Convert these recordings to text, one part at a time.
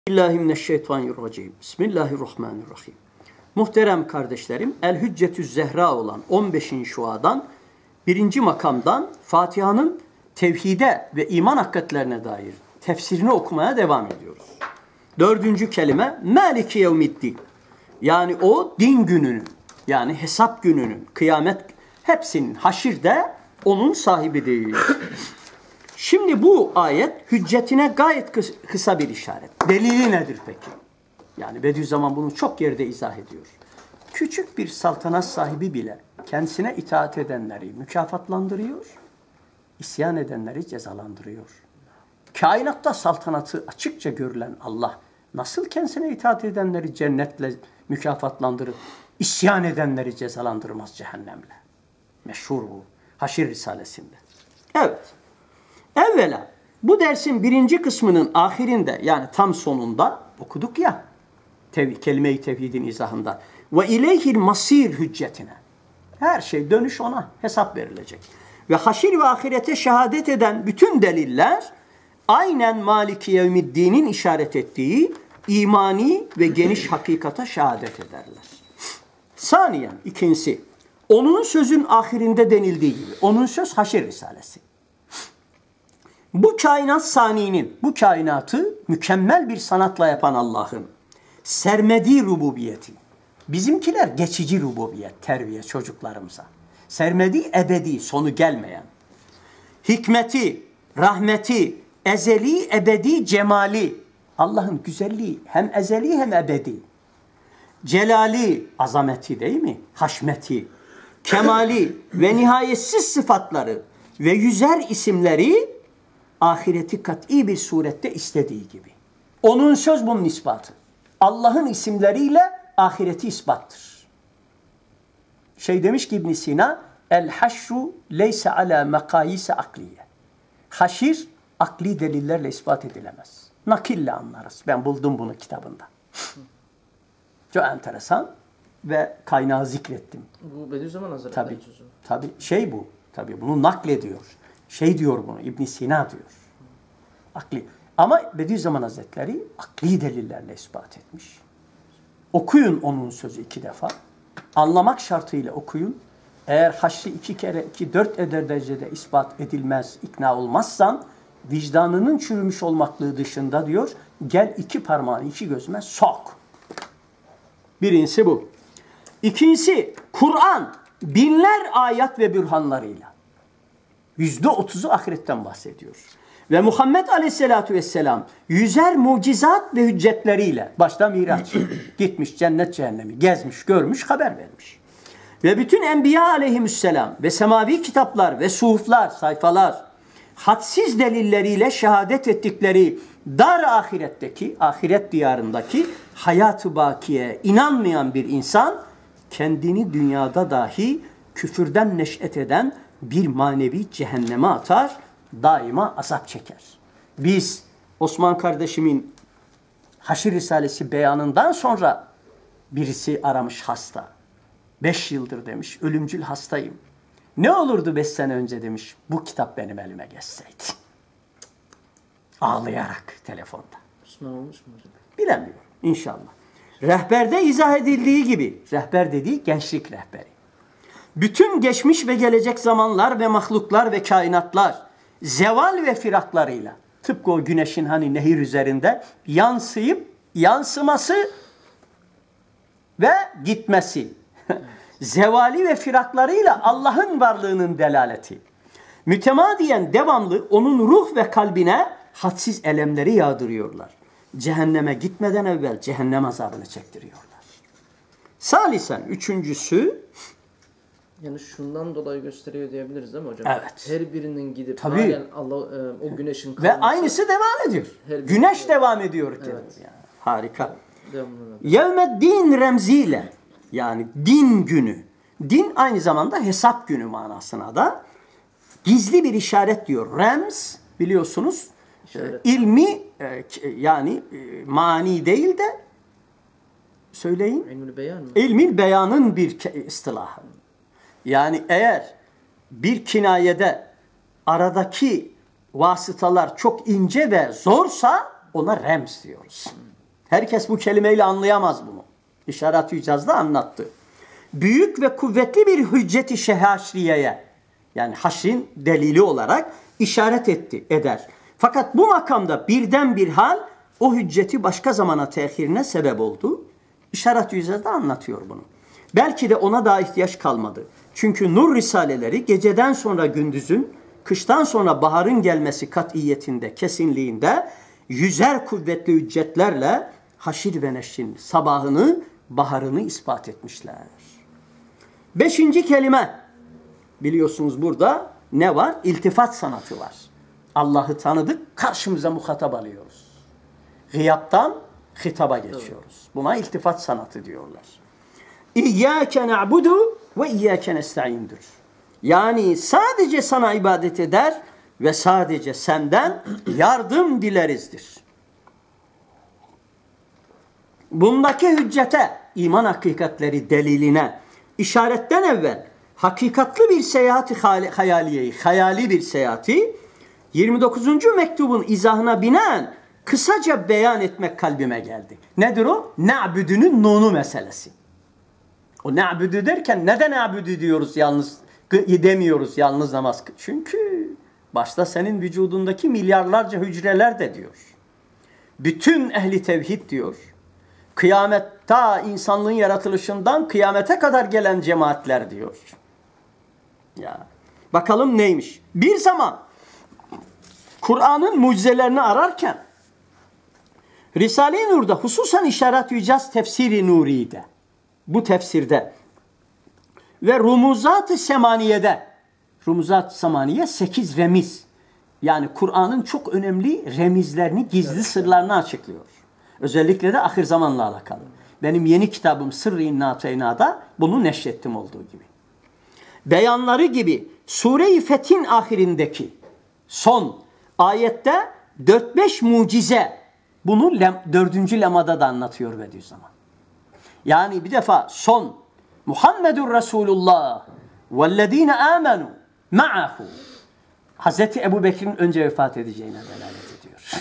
Bismillahirrahmanirrahim. Bismillahirrahmanirrahim. Muhterem kardeşlerim, El-Hüccetü Zehra olan 15. şuadan, birinci makamdan Fatiha'nın tevhide ve iman hakikatlerine dair tefsirini okumaya devam ediyoruz. Dördüncü kelime, Maliki Yevmiddin. Yani o din gününün, yani hesap gününün, kıyamet hepsinin, haşirde onun sahibidir. Şimdi bu ayet hüccetine gayet kısa bir işaret. Delili nedir peki? Yani Bediüzzaman bunu çok yerde izah ediyor. Küçük bir saltanat sahibi bile kendisine itaat edenleri mükafatlandırıyor, isyan edenleri cezalandırıyor. Kainatta saltanatı açıkça görülen Allah nasıl kendisine itaat edenleri cennetle mükafatlandırıp isyan edenleri cezalandırmaz cehennemle? Meşhur bu. Haşir Risalesi'nde. Evet. Evvela bu dersin birinci kısmının ahirinde, yani tam sonunda okuduk ya, kelime-i tevhidin izahında. Ve ileyhil masir hüccetine. Her şey dönüş ona, hesap verilecek. Ve haşir ve ahirete şehadet eden bütün deliller aynen Maliki Yevmiddin'in işaret ettiği imani ve geniş hakikata şehadet ederler. Saniyen, ikincisi, onun sözün ahirinde denildiği gibi, onun söz Haşir Risalesi. Bu kainat saninin, bu kainatı mükemmel bir sanatla yapan Allah'ın sermedi rububiyeti. Bizimkiler geçici rububiyet, terbiye çocuklarımıza. Sermedi ebedi, sonu gelmeyen. Hikmeti, rahmeti, ezeli, ebedi, cemali. Allah'ın güzelliği hem ezeli hem ebedi. Celali, azameti değil mi? Haşmeti, kemali ve nihayetsiz sıfatları ve yüzer isimleri ahireti kat'i bir surette istediği gibi. Onun söz bunun ispatı. Allah'ın isimleriyle ahireti ispattır. Demiş ki İbn Sina, el-haşru leyse ala mekayise akliye. Haşir, akli delillerle ispat edilemez. Nakille anlarız. Ben buldum bunu kitabında. Çok enteresan ve kaynağı zikrettim. Bu Bediüzzaman Hazretleri sözü. Tabii bu. Tabii bunu naklediyor. Diyor bunu, İbn Sina diyor. Akli. Ama Bediüzzaman Hazretleri akli delillerle ispat etmiş. Okuyun onun sözü 2 defa. Anlamak şartıyla okuyun. Eğer haşri 2 kere 2 4 eder derecede ispat edilmez, ikna olmazsan vicdanının çürümüş olmaklığı dışında diyor, gel 2 parmağını 2 gözüme sok. Birincisi bu. İkincisi, Kur'an binler ayet ve bürhanlarıyla. %30'u ahiretten bahsediyor. Ve Muhammed Aleyhisselatü Vesselam yüzer mucizat ve hüccetleriyle, başta Miraç, gitmiş cennet cehennemi, gezmiş, görmüş, haber vermiş. Ve bütün Enbiya Aleyhisselam ve semavi kitaplar ve suhuflar, sayfalar, hadsiz delilleriyle şehadet ettikleri dar ahiretteki, ahiret diyarındaki hayat-ı bakiye inanmayan bir insan, kendini dünyada dahi küfürden neş'et eden bir manevi cehenneme atar, daima azap çeker. Biz Osman kardeşimin Haşir Risalesi beyanından sonra birisi aramış hasta. 5 yıldır demiş, ölümcül hastayım. Ne olurdu 5 sene önce demiş, bu kitap benim elime geçseydi. Ağlayarak telefonda. Müslüman olmuş mu hocam? Bilemiyorum inşallah. Rehberde izah edildiği gibi, rehber dediği gençlik rehberi. Bütün geçmiş ve gelecek zamanlar ve mahluklar ve kainatlar zeval ve firaklarıyla, tıpkı o güneşin hani nehir üzerinde yansıyıp yansıması ve gitmesi. Zevali ve firaklarıyla Allah'ın varlığının delaleti. Mütemadiyen devamlı onun ruh ve kalbine hadsiz elemleri yağdırıyorlar. Cehenneme gitmeden evvel cehennem azabını çektiriyorlar. Salisen, üçüncüsü, yani şundan dolayı gösteriyor diyebiliriz değil mi hocam? Evet. Her birinin gidip tabii. Allah o güneşin kalması. Ve aynısı devam ediyor. Güneş devam ediyor. Evet. Yani. Harika. Yevmeddin remziyle, yani din günü. Din aynı zamanda hesap günü manasına da gizli bir işaret diyor. Remz biliyorsunuz ilmi yani mani değil de söyleyin. İlmül beyan mı? İlmil beyanın bir istilahı. Yani eğer bir kinayede aradaki vasıtalar çok ince ve zorsa ona remz diyoruz. Herkes bu kelimeyle anlayamaz bunu. İşaret-i İcaz'da anlattı. Büyük ve kuvvetli bir hücceti şehaşriyeye, yani haşrin delili olarak işaret eder. Fakat bu makamda birden bir hal o hücceti başka zamana tehirine sebep oldu. İşaret-i İcaz'da anlatıyor bunu. Belki de ona daha ihtiyaç kalmadı. Çünkü nur risaleleri geceden sonra gündüzün, kıştan sonra baharın gelmesi kat'iyetinde, kesinliğinde yüzer kuvvetli hüccetlerle haşir ve neşrin sabahını, baharını ispat etmişler. 5. kelime. Biliyorsunuz burada ne var? İltifat sanatı var. Allah'ı tanıdık, karşımıza muhatap alıyoruz. Gıyaptan hitaba geçiyoruz. Buna iltifat sanatı diyorlar. İyyâke na'budu ve iyyâke nesta'in'dir. Yani sadece sana ibadet eder ve sadece senden yardım dilerizdir. Bundaki hüccete, iman hakikatleri deliline işaretten evvel hakikatli bir seyahati hayaliyeyi, hayali bir seyahati 29. mektubun izahına binaen kısaca beyan etmek kalbime geldi. Nedir o? Na'büdünün nunu meselesi. O na'büdü derken neden na'büdü diyoruz yalnız demiyoruz yalnız namaz? Çünkü başta senin vücudundaki milyarlarca hücreler de diyor. Bütün ehli tevhid diyor. Kıyamette insanlığın yaratılışından kıyamete kadar gelen cemaatler diyor. Ya bakalım neymiş? Bir zaman Kur'an'ın mucizelerini ararken Risale-i Nur'da hususen İşaret-i İcaz Tefsiri Nuri'de, bu tefsirde ve Rumuzat-ı Semaniye'de, Rumuzat-ı Semaniye 8 remiz, yani Kur'an'ın çok önemli remizlerini, gizli sırlarını açıklıyor. Özellikle de ahir zamanla alakalı. Benim yeni kitabım Sırr-ı İnnâ-Teynâ'da bunu neşrettim olduğu gibi. Beyanları gibi Sure-i Fetih'in ahirindeki son ayette 4-5 mucize, bunu 4. lemada da anlatıyor Bediüzzaman. Yani bir defa son Muhammedur Resulullah vellezine amenu ma'ahu, Hazreti Ebu Bekir'in önce vefat edeceğine delalet ediyor.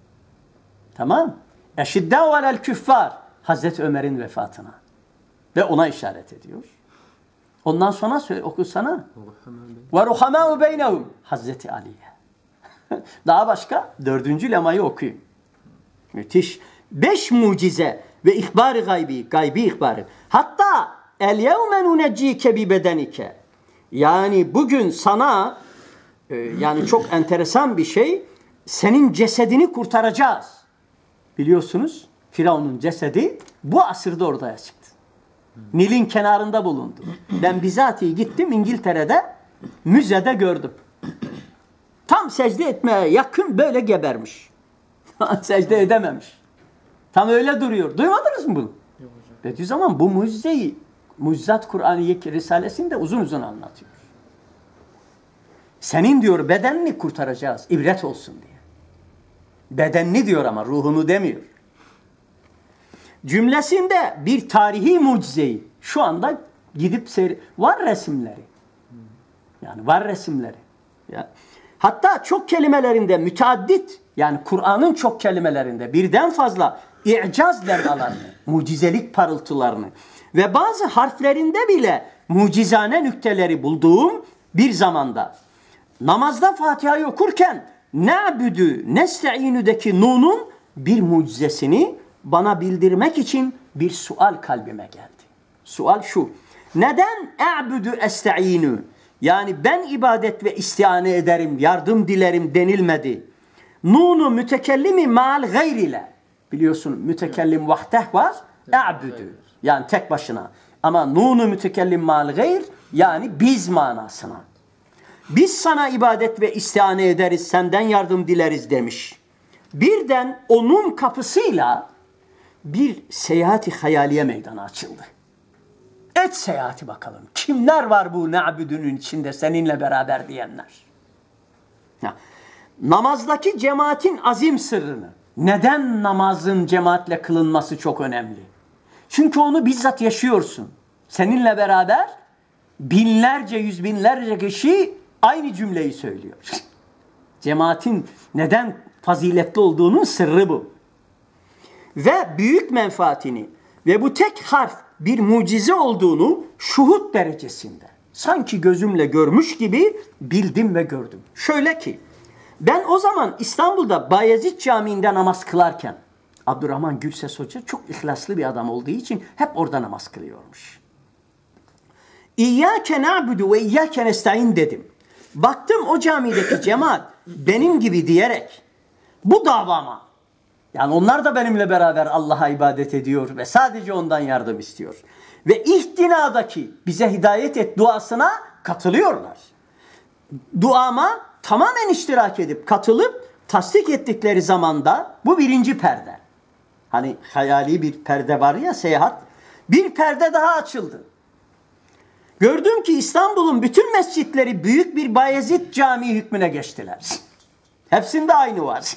Tamam. Eşiddâ velel küffar, Hazreti Ömer'in vefatına ve ona işaret ediyor. Ondan sonra okusana. Ve ruhamâ'u beynehum, Hazreti Ali'ye. Daha başka 4. lemayı okuyun. Müthiş. 5 mucize ve ihbar-ı gaybi ihbarı. Hatta el yevme nuneccike bi bedenike. Yani bugün sana yani çok enteresan bir şey, senin cesedini kurtaracağız. Biliyorsunuz Firavun'un cesedi bu asırda ortaya çıktı. Nil'in kenarında bulundu. Ben bizatihi gittim İngiltere'de müzede gördüm. Tam secde etmeye yakın böyle gebermiş. Secde edememiş. Tam öyle duruyor. Duymadınız mı bunu? Bediüzzaman bu mucizeyi Mucizat Kur'an-ı Risalesi'nde uzun uzun anlatıyor. Senin diyor bedenini kurtaracağız. İbret olsun diye. Bedenini diyor ama ruhunu demiyor. Cümlesinde bir tarihi mucizeyi şu anda gidip var resimleri. Yani var resimleri. Ya. Hatta çok kelimelerinde müteaddit, yani Kur'an'ın çok kelimelerinde birden fazla i'caz levhalarını, mucizelik parıltılarını ve bazı harflerinde bile mucizane nükteleri bulduğum bir zamanda namazda Fatiha'yı okurken na'budu nesta'inü'deki nunun bir mucizesini bana bildirmek için bir sual kalbime geldi. Sual şu: neden a'budu esta'inu? Yani ben ibadet ve istiane ederim, yardım dilerim denilmedi. Nunu mütekellimi mal gayr ile. Biliyorsun mütekellim vahdeh var. A'budu. Yani tek başına. Ama nunu mütekellim mal gayr, yani biz manasına. Biz sana ibadet ve istiane ederiz, senden yardım dileriz demiş. Birden onun kapısıyla bir seyahati hayaliye meydana açıldı. Et seyahati bakalım. Kimler var bu na'budunun içinde seninle beraber diyenler? Ya, namazdaki cemaatin azim sırrını, neden namazın cemaatle kılınması çok önemli? Çünkü onu bizzat yaşıyorsun. Seninle beraber binlerce, yüz binlerce kişi aynı cümleyi söylüyor. Cemaatin neden faziletli olduğunun sırrı bu. ve büyük menfaatini ve bu tek harf bir mucize olduğunu şuhud derecesinde sanki gözümle görmüş gibi bildim ve gördüm. Şöyle ki ben o zaman İstanbul'da Bayezid Camii'nde namaz kılarken Abdurrahman Gülses Hoca çok ihlaslı bir adam olduğu için hep orada namaz kılıyormuş. İyyâke na'budu ve iyyâke nestaîn dedim. Baktım o camideki cemaat benim gibi diyerek bu davama, yani onlar da benimle beraber Allah'a ibadet ediyor ve sadece ondan yardım istiyor. Ve ihtinadaki bize hidayet et duasına katılıyorlar. Duama tamamen iştirak edip katılıp tasdik ettikleri zamanda bu birinci perde. Hani hayali bir perde var ya, seyahat. Bir perde daha açıldı. Gördüm ki İstanbul'un bütün mescitleri büyük bir Bayezid Camii hükmüne geçtiler. Hepsinde aynı var.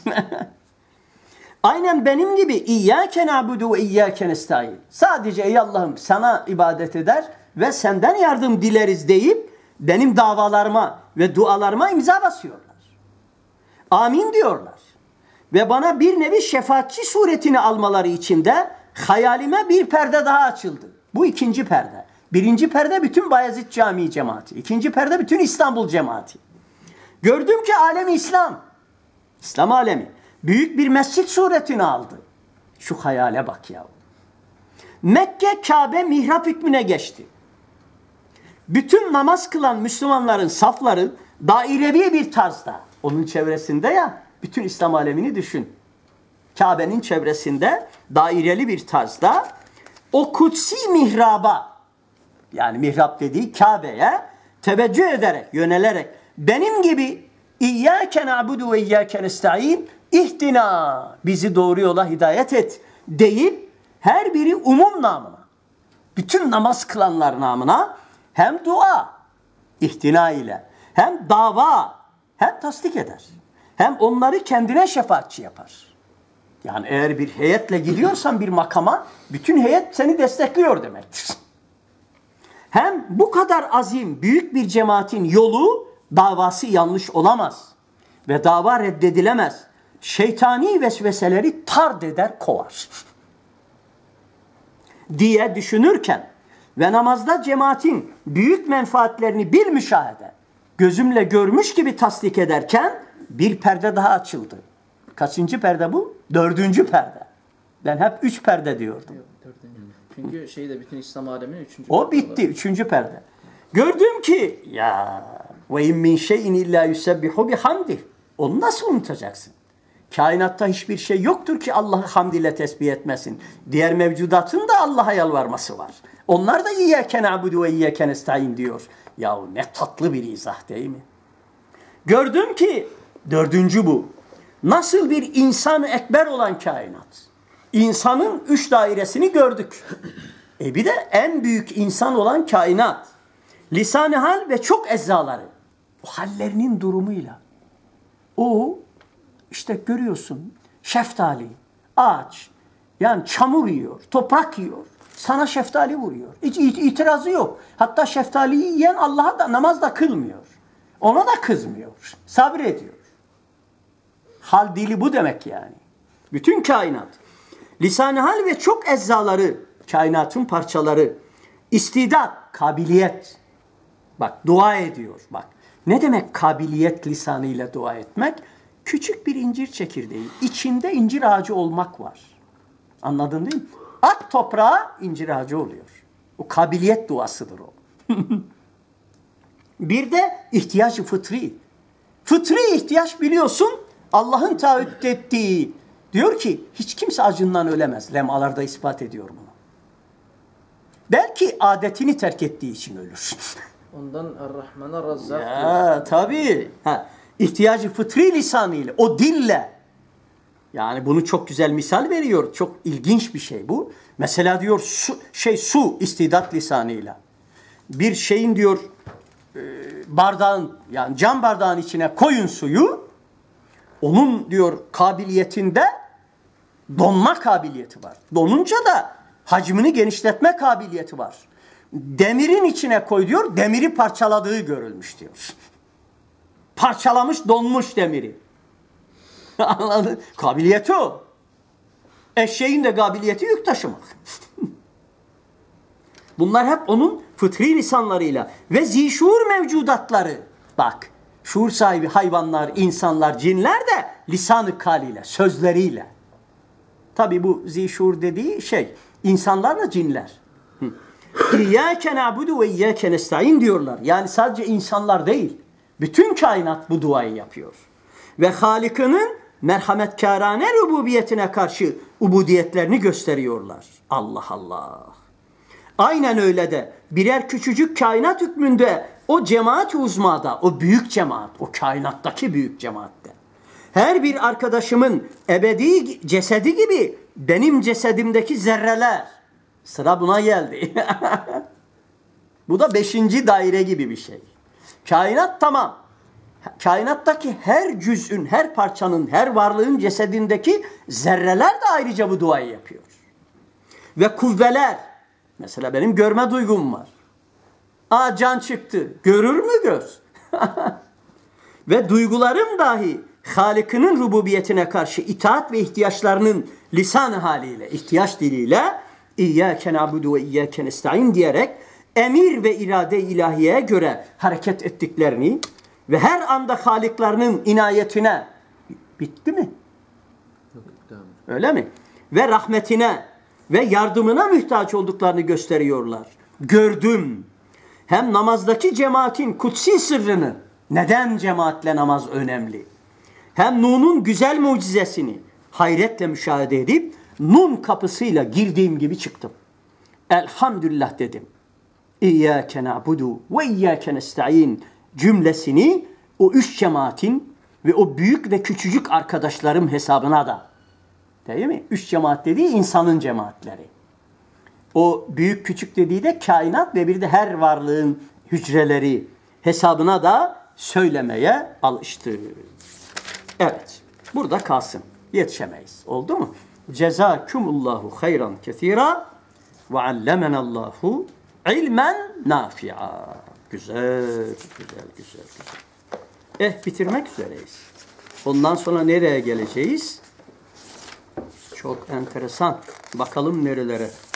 Aynen benim gibi İyyâke na'budu ve iyyâke nestaîn. Sadece ey Allah'ım sana ibadet eder ve senden yardım dileriz deyip benim davalarıma ve dualarıma imza basıyorlar. Amin diyorlar. Ve bana bir nevi şefaatçi suretini almaları için de hayalime bir perde daha açıldı. Bu ikinci perde. Birinci perde bütün Bayezid Camii cemaati. İkinci perde bütün İstanbul cemaati. Gördüm ki alemi İslam, İslam alemi büyük bir mescit suretini aldı. Şu hayale bak ya. Mekke Kabe mihrap hükmüne geçti. Bütün namaz kılan Müslümanların safları dairevi bir tarzda. Onun çevresinde ya, bütün İslam alemini düşün. Kabe'nin çevresinde daireli bir tarzda o kutsi mihraba, yani mihrap dediği Kabe'ye teveccüh ederek, yönelerek benim gibi İyyâke na'budu ve iyyâke nestaîn ihtina, bizi doğru yola hidayet et deyip her biri umum namına, bütün namaz kılanlar namına hem dua, ihtina ile hem dava, hem tasdik eder. Hem onları kendine şefaatçi yapar. Yani eğer bir heyetle gidiyorsan bir makama, bütün heyet seni destekliyor demektir. Hem bu kadar azim, büyük bir cemaatin yolu, davası yanlış olamaz. Ve dava reddedilemez. Şeytani vesveseleri tard eder, kovar. Diye düşünürken ve namazda cemaatin büyük menfaatlerini bir müşahede, gözümle görmüş gibi tasdik ederken bir perde daha açıldı. Kaçıncı perde bu? Dördüncü perde. Ben hep 3 perde diyordum. Çünkü şeyde bütün İslam aleminin 3. O bitti. 3. perde. Gördüm ki ya ve in min şeyin illa yusebbihu bihamdih. Onu nasıl unutacaksın? Kainatta hiçbir şey yoktur ki Allah'ı hamd ile tesbih etmesin. Diğer mevcudatın da Allah'a yalvarması var. Onlar da İyyâke na'budu ve iyyâke nestaîn diyor. Yahu ne tatlı bir izah değil mi? Gördüm ki 4. bu. Nasıl bir insan ekber olan kainat. İnsanın 3 dairesini gördük. Bir de en büyük insan olan kainat. Lisan-ı hal ve çok eczaları. O hallerinin durumuyla. O işte görüyorsun şeftali, ağaç, yani çamur yiyor, toprak yiyor. Sana şeftali vuruyor. Hiç itirazı yok. Hatta şeftaliyi yiyen Allah'a da namaz da kılmıyor. Ona da kızmıyor. Sabrediyor. Hal dili bu demek yani. Bütün kainat. Lisan-ı hal ve çok eczaları, kainatın parçaları. İstidat, kabiliyet. Bak dua ediyor. Bak ne demek kabiliyet lisanıyla dua etmek? Küçük bir incir çekirdeği. İçinde incir ağacı olmak var. Anladın değil mi? At toprağa incir ağacı oluyor. O kabiliyet duasıdır o. Bir de ihtiyacı fıtri. Fıtri ihtiyaç biliyorsun Allah'ın taahhüt ettiği. Diyor ki hiç kimse acından ölemez. Lemalarda ispat ediyor bunu. Belki adetini terk ettiği için ölür. Ondan Er-Rahman'a Razzak diyor. Ya tabii. İhtiyacı fıtri lisanıyla, o dille. Yani bunu çok güzel misal veriyor. Çok ilginç bir şey bu. Mesela diyor su istidat lisanıyla. Bir şeyin diyor bardağın, yani cam bardağın içine koyun suyu. Onun diyor kabiliyetinde donma kabiliyeti var. Donunca da hacmini genişletme kabiliyeti var. Demirin içine koy diyor, demiri parçaladığı görülmüş diyor. Parçalamış, donmuş demiri. Anladın? Kabiliyeti o. Eşeğin de kabiliyeti yük taşımak. Bunlar hep onun fıtri lisanlarıyla ve zişur mevcudatları. Bak, şuur sahibi hayvanlar, insanlar, cinler de lisan-ı kaliyle, sözleriyle. Tabi bu zişur dediği şey, insanlarla cinler. İyyâke na'budu ve iyyâke nesta'in diyorlar. Yani sadece insanlar değil, bütün kainat bu duayı yapıyor. Ve Halık'ının merhametkârane rububiyetine karşı ubudiyetlerini gösteriyorlar. Allah Allah. Aynen öyle de birer küçücük kainat hükmünde o cemaat-i uzmada, o büyük cemaat, o kainattaki büyük cemaatte. Her bir arkadaşımın ebedi cesedi gibi benim cesedimdeki zerreler. Sıra buna geldi. Bu da 5. daire gibi bir şey. Kainat tamam. Kainattaki her cüz'ün, her parçanın, her varlığın cesedindeki zerreler de ayrıca bu duayı yapıyor. Ve kuvveler, mesela benim görme duygum var. Can çıktı. Görür mü göz? Ve duygularım dahi Halık'ının rububiyetine karşı itaat ve ihtiyaçlarının lisan haliyle, ihtiyaç diliyle İyyâke na'budu ve iyyâke nesta'in diyerek emir ve irade ilahiyeye göre hareket ettiklerini ve her anda Halıklarının inayetine bitti mi? Öyle mi? Ve rahmetine ve yardımına muhtaç olduklarını gösteriyorlar. Gördüm. Hem namazdaki cemaatin kutsi sırrını, neden cemaatle namaz önemli? Hem Nun'un güzel mucizesini hayretle müşahede edip Nun kapısıyla girdiğim gibi çıktım. Elhamdülillah dedim. İyyâke na'budu ve iyyâke nesta'in cümlesini o 3 cemaatin ve o büyük ve küçücük arkadaşlarım hesabına da. Değil mi? 3 cemaat dediği insanın cemaatleri. O büyük küçük dediği de kainat ve bir de her varlığın hücreleri hesabına da söylemeye alıştı. Evet. Burada kalsın. Yetişemeyiz. Oldu mu? Cezakumullahu hayran kethira ve allemenallahu ilmen nafi'a. Güzel. Bitirmek üzereyiz. Ondan sonra nereye geleceğiz? Çok enteresan. Bakalım nerelere.